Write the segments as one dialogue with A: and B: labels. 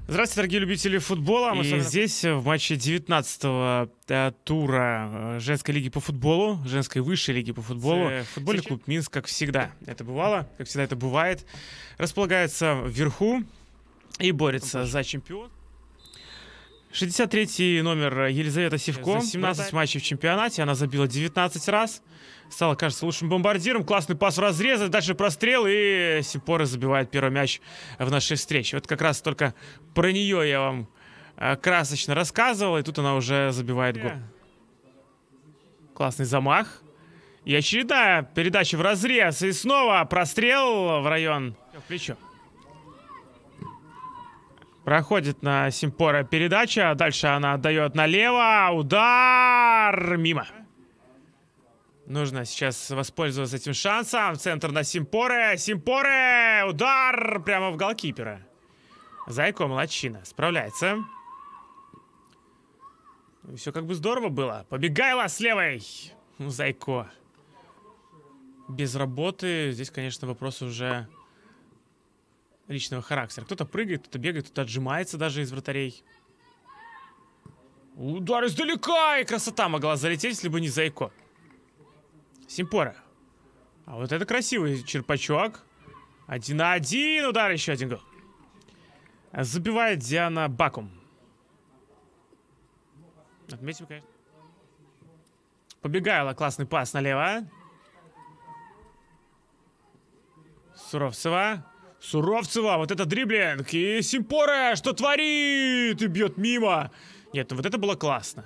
A: Здравствуйте, дорогие любители футбола. И здесь в матче 19-го тура женской лиги по футболу, женской высшей лиги по футболу, футбольный клуб Минск, как всегда это бывало, как всегда это бывает, располагается вверху и борется за чемпион. 63-й номер Елизавета Сивко. За 17 матчей в чемпионате она забила 19 раз. Стала, кажется, лучшим бомбардиром. Классный пас в разрез, дальше прострел, и Симпора забивает первый мяч в нашей встрече. Вот как раз только про нее я вам красочно рассказывал, и тут она уже забивает гол. Классный замах. И очередная передача в разрез, и снова прострел в район. В плечо. Проходит на Симпора передача, дальше она отдает налево, удар, мимо. Нужно сейчас воспользоваться этим шансом. Центр на Симпоре. Симпоре! Удар прямо в голкипера. Зайко молодчина. Справляется. Все как бы здорово было. Побегайла с левой. Зайко. Без работы. Здесь, конечно, вопрос уже личного характера. Кто-то прыгает, кто-то бегает, кто-то отжимается даже из вратарей. Удар издалека! И красота могла залететь, если бы не Зайко. Симпора. А вот это красивый черпачок. 1-1. Удар, еще один гол. Забивает Диана Бакум. Отметим, конечно. Побегала, классный пас налево. Суровцева. Суровцева, вот это дриблинг. И Симпора, что творит? И бьет мимо. Нет, ну вот это было классно.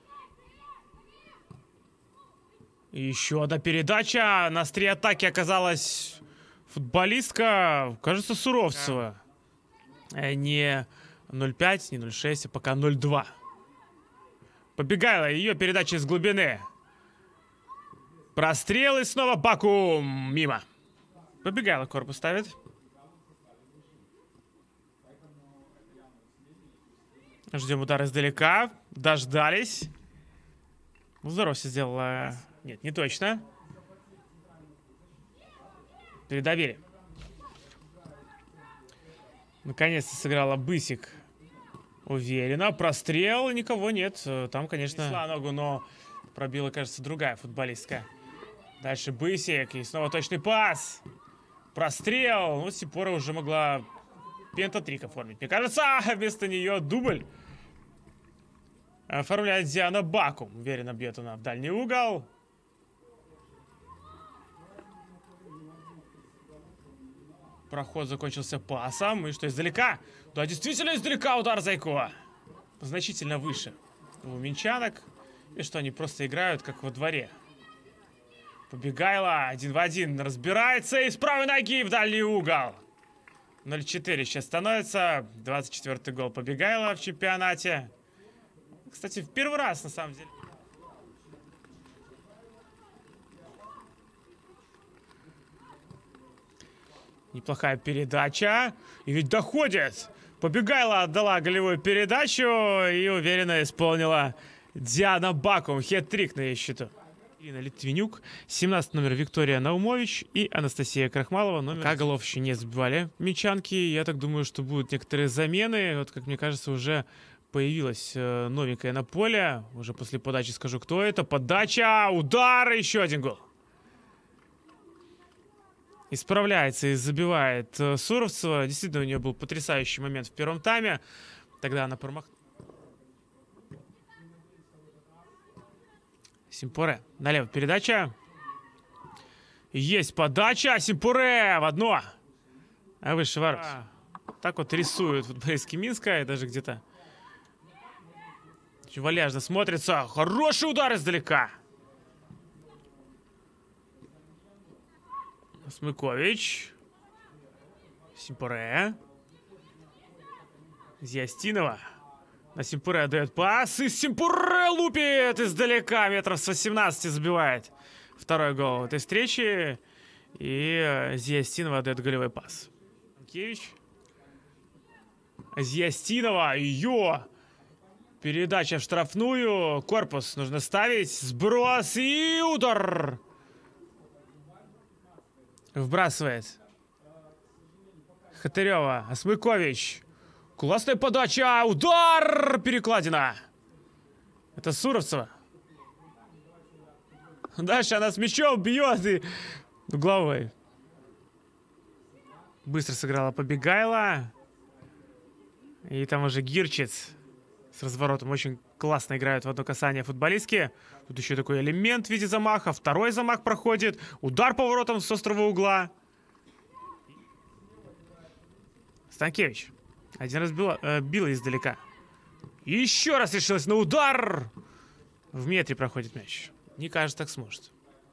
A: И еще одна передача. На острие атаки оказалась футболистка, кажется, Суровцева. Не 0,5, не 0,6, а пока 0,2. Побегала ее передача из глубины. Прострел и снова Бакум. Мимо. Побегала, корпус ставит. Ждем удар издалека. Дождались. Здорово все сделала. Нет, не точно. Передавили. Наконец-то сыграла Бысик. Уверенно. Прострел. Никого нет. Там, конечно, несла ногу, но пробила, кажется, другая футболистка. Дальше Бысик. И снова точный пас. Прострел. Ну, Симпора уже могла пентатрик оформить. Мне кажется, вместо нее дубль. Оформляет Диана Бакум. Уверенно бьет она в дальний угол. Проход закончился пасом. И что, издалека? Да, действительно издалека удар Зайко. Значительно выше у минчанок. И что, они просто играют, как во дворе. Побегайла 1 в 1. Разбирается и с правой ноги в дальний угол. 0-4 сейчас становится. 24-й гол Побегайла в чемпионате. Кстати, в первый раз, на самом деле. Неплохая передача. И ведь доходит. Побегайла отдала голевую передачу и уверенно исполнила Диана Бакум. Хет-трик на ее счету. Ирина Литвинюк, 17 номер Виктория Наумович и Анастасия Крахмалова. Пока голов еще не забивали минчанки. Я так думаю, что будут некоторые замены. Вот, как мне кажется, уже появилась новенькая на поле. Уже после подачи скажу, кто это. Подача, удар, еще один гол. Исправляется и забивает Суровцева. Действительно, у нее был потрясающий момент в первом тайме. Тогда она промахнулась. Симпоре. Налево передача. Есть подача. Симпоре в одно. А выше ворот. Так вот рисуют футболистки Минска. И даже где-то очень вальяжно смотрится. Хороший удар издалека. Смыкович. Симпоре. Зиястинова. На Симпоре отдает пас. И Симпоре лупит издалека. Метров с 18 забивает. Второй гол этой встречи. И Зиястинова отдает голевой пас. Анкевич. Зиястинова. Ее передача в штрафную. Корпус нужно ставить. Сброс и удар. Вбрасывает. Хатырева. Смыкович. Классная подача. Удар. Перекладина. Это Суровцева. Дальше она с мячом бьет и головой. Быстро сыграла Побегайло. И там уже Гирчиц с разворотом. Очень классно играют в одно касание футболистки. Тут еще такой элемент в виде замаха. Второй замах проходит. Удар поворотом с острого угла. Станкевич. Один раз била издалека. И еще раз решилась на удар. В метре проходит мяч. Не кажется, так сможет.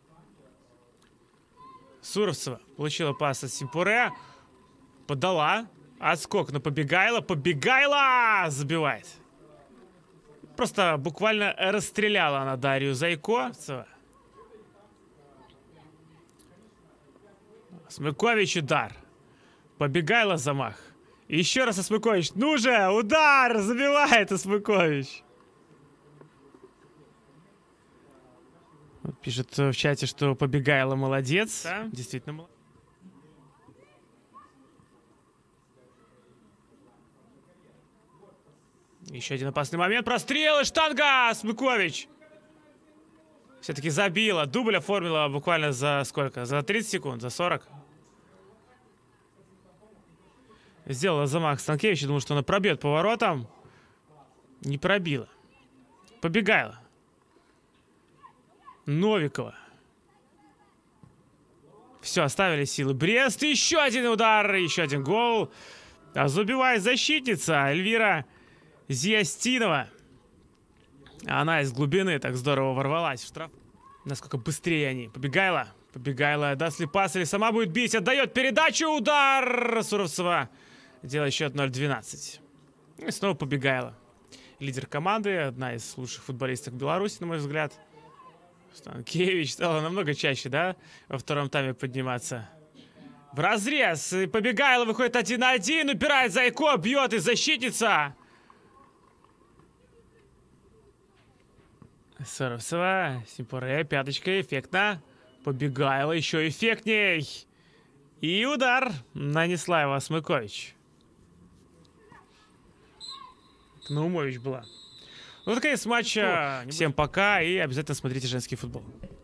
A: Суровцева получила пас от Симпуре. Подала. Отскок на Побегайло. Побегайло забивает. Просто буквально расстреляла она Дарью Зайко. Смыкович удар. Побегайло замах. Еще раз Смыкович. Ну же, удар! Забивает Смыкович. Пишет в чате, что Побегайло молодец. Да, действительно молодец. Еще один опасный момент. Прострел и штанга! Смыкович! Все-таки забила. Дубль оформила буквально за сколько? За 30 секунд? За 40? Сделала замах Станкевич. Думал, что она пробьет поворотом. Не пробила. Побегайло. Новикова. Все, оставили силы Брест. Еще один удар. Еще один гол. А забивает защитница Эльвира Зиястинова. Она из глубины так здорово ворвалась в штраф. Насколько быстрее они. Побегайло. Побегайло. Даст ли пас или сама будет бить? Отдает передачу. Удар. Суровцева делает счет 0-12. И снова Побегайло. Лидер команды. Одна из лучших футболисток Беларуси, на мой взгляд. Станкевич стала намного чаще, да? Во втором тайме подниматься. В разрез. Побегайло выходит 1-1. Упирает Зайко. Бьет и защитница. Суровцева, Симпуре, пяточка, эффектно. Побегайло, еще эффектней. И удар. Нанесла его Смыкович. Наумович была. Ну, вот, конец матча. Всем пока и обязательно смотрите женский футбол.